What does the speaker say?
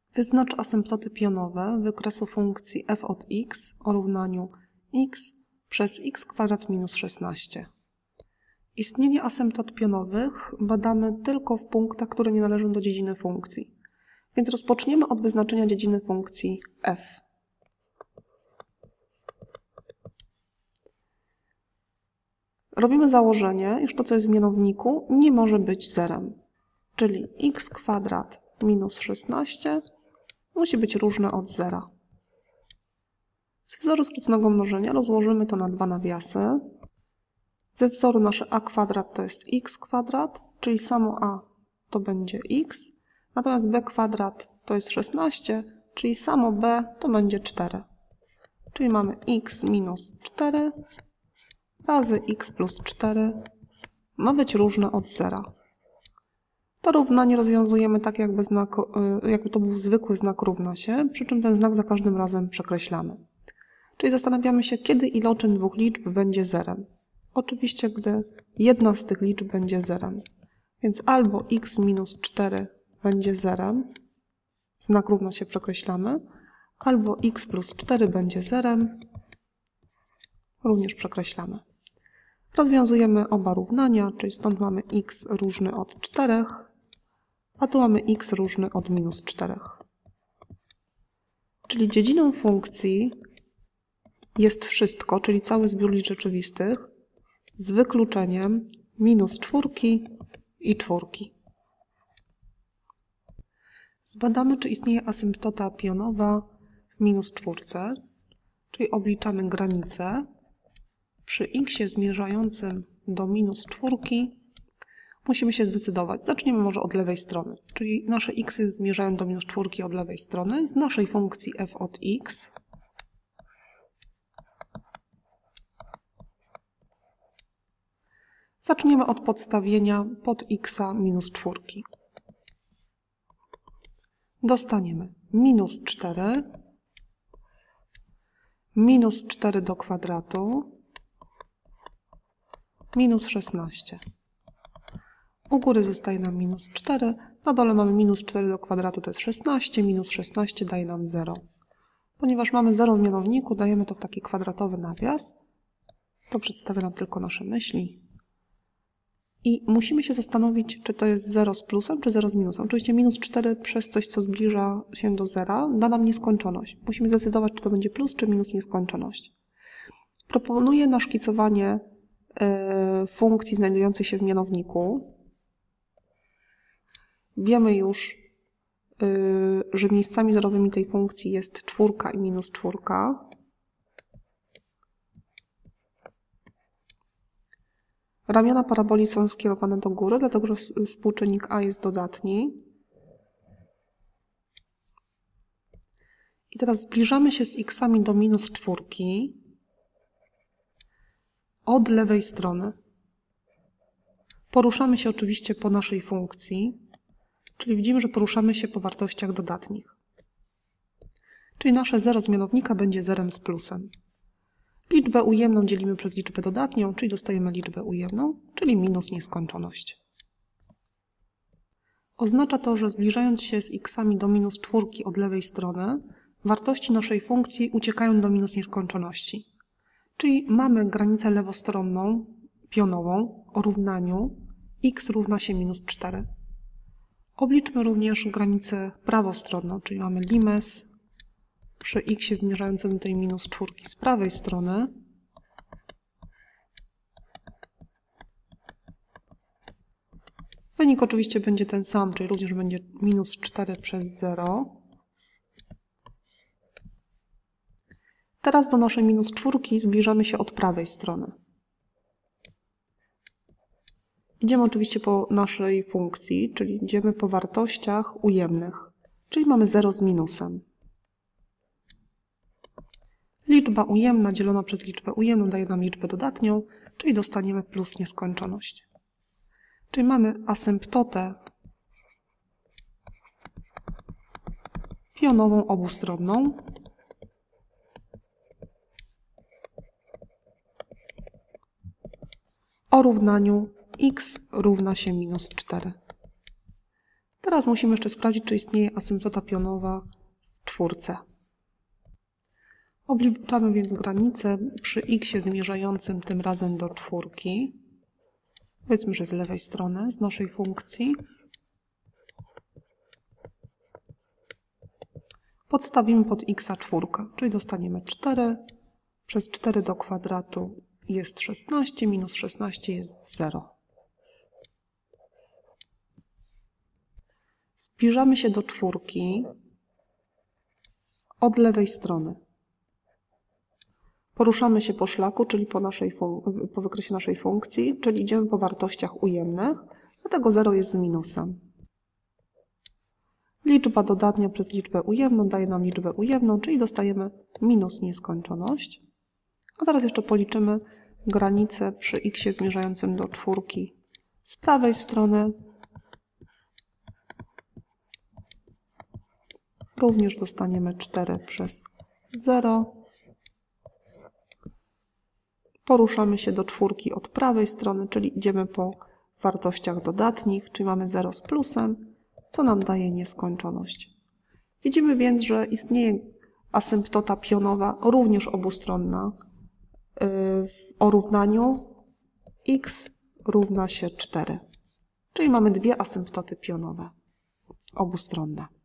Wyznacz asymptoty pionowe wykresu funkcji f od x o równaniu x przez x² minus 16. Istnienie asymptot pionowych badamy tylko w punktach, które nie należą do dziedziny funkcji. Więc rozpoczniemy od wyznaczenia dziedziny funkcji f. Robimy założenie, iż to, co jest w mianowniku, nie może być zerem. Czyli x² minus 16 musi być różne od zera. Z wzoru skróconego mnożenia rozłożymy to na dwa nawiasy. Ze wzoru nasze a² to jest x², czyli samo a to będzie x, natomiast b² to jest 16, czyli samo b to będzie 4. Czyli mamy x minus 4 razy x plus 4 ma być różne od zera. To równanie rozwiązujemy tak, jakby to był zwykły znak równa się, przy czym ten znak za każdym razem przekreślamy. Czyli zastanawiamy się, kiedy iloczyn dwóch liczb będzie zerem. Oczywiście, gdy jedna z tych liczb będzie zerem. Więc albo x minus 4 będzie zerem, znak równa się przekreślamy, albo x plus 4 będzie zerem, również przekreślamy. Rozwiązujemy oba równania, czyli stąd mamy x różny od 4, a tu mamy x różny od minus 4. Czyli dziedziną funkcji jest wszystko, czyli cały zbiór liczb rzeczywistych, z wykluczeniem minus 4 i 4. Zbadamy, czy istnieje asymptota pionowa w minus 4, czyli obliczamy granicę. Przy x zmierzającym do minus 4 musimy się zdecydować. Zaczniemy może od lewej strony, czyli nasze x zmierzają do minus 4 od lewej strony z naszej funkcji f od x. Zaczniemy od podstawienia pod x minus 4. Dostaniemy minus 4, minus 4 do kwadratu, minus 16. U góry zostaje nam minus 4, na dole mamy minus 4 do kwadratu, to jest 16, minus 16 daje nam 0. Ponieważ mamy 0 w mianowniku, dajemy to w taki kwadratowy nawias. To przedstawia nam tylko nasze myśli. I musimy się zastanowić, czy to jest 0 z plusem, czy 0 z minusem. Oczywiście minus 4 przez coś, co zbliża się do zera, da nam nieskończoność. Musimy zdecydować, czy to będzie plus, czy minus nieskończoność. Proponuję naszkicowanie funkcji znajdującej się w mianowniku. Wiemy już, że miejscami zerowymi tej funkcji jest 4 i minus 4. Ramiona paraboli są skierowane do góry, dlatego że współczynnik a jest dodatni. I teraz zbliżamy się z x-ami do minus 4 od lewej strony. Poruszamy się oczywiście po naszej funkcji, czyli widzimy, że poruszamy się po wartościach dodatnich. Czyli nasze 0 z mianownika będzie zerem z plusem. Liczbę ujemną dzielimy przez liczbę dodatnią, czyli dostajemy liczbę ujemną, czyli minus nieskończoność. Oznacza to, że zbliżając się z x-ami do minus 4 od lewej strony, wartości naszej funkcji uciekają do minus nieskończoności. Czyli mamy granicę lewostronną, pionową, o równaniu x równa się minus 4. Obliczmy również granicę prawostronną, czyli mamy limes przy x zmierzającym do tej minus 4 z prawej strony. Wynik oczywiście będzie ten sam, czyli również będzie minus 4 przez 0. Teraz do naszej minus 4 zbliżamy się od prawej strony. Idziemy oczywiście po naszej funkcji, czyli idziemy po wartościach ujemnych, czyli mamy 0 z minusem. Liczba ujemna dzielona przez liczbę ujemną daje nam liczbę dodatnią, czyli dostaniemy plus nieskończoność. Czyli mamy asymptotę pionową obustronną. O równaniu x równa się minus 4. Teraz musimy jeszcze sprawdzić, czy istnieje asymptota pionowa w czwórce. Obliczamy więc granicę przy x zmierzającym tym razem do czwórki. Powiedzmy, że z lewej strony, z naszej funkcji. Podstawimy pod x czwórkę, czyli dostaniemy 4. Przez 4 do kwadratu jest 16, minus 16 jest 0. Zbliżamy się do czwórki od lewej strony. Poruszamy się po szlaku, czyli po wykresie naszej funkcji, czyli idziemy po wartościach ujemnych, dlatego 0 jest z minusem. Liczba dodatnia przez liczbę ujemną daje nam liczbę ujemną, czyli dostajemy minus nieskończoność. A teraz jeszcze policzymy granicę przy x zmierzającym do czwórki z prawej strony. Również dostaniemy 4 przez 0. Poruszamy się do czwórki od prawej strony, czyli idziemy po wartościach dodatnich, czyli mamy 0 z plusem, co nam daje nieskończoność. Widzimy więc, że istnieje asymptota pionowa, również obustronna, w równaniu x równa się 4. Czyli mamy dwie asymptoty pionowe obustronne.